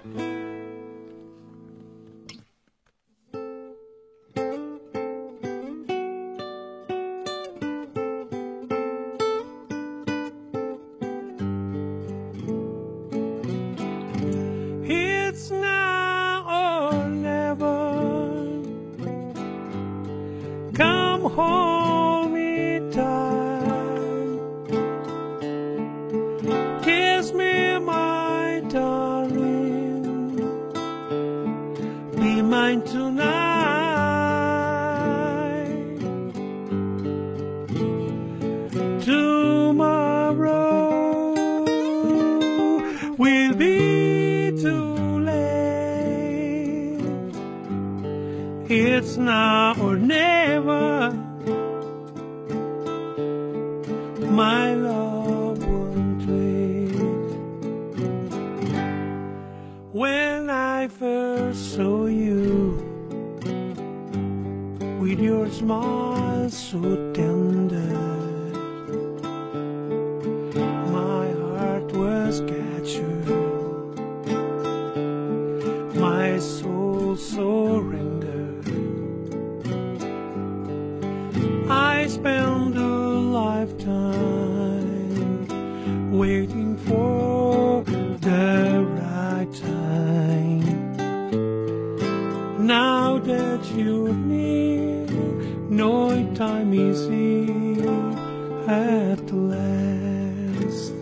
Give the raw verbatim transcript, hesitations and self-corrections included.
It's now or never. Come hold me tight. Kiss me, my darling. Be mine tonight. Tomorrow will be too late. It's now or never. My love won't wait. When I first saw you, with your smile so tender, my heart was captured, my soul surrendered. I spent a lifetime waiting for the right time. Now that you're near, no time is here at last.